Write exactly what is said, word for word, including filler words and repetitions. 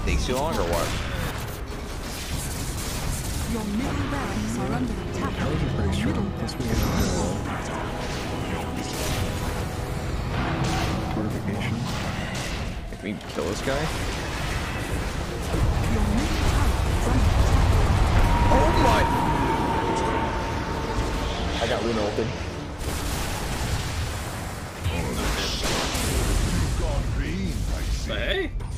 Takes too long or what? Your middle barracks are under attack. That was pretty strong. Plus we have uh, fortification. Can we kill this guy? Your middle tower is under attack. Oh my! I got Luna ulted. Gone green, I see. Hey?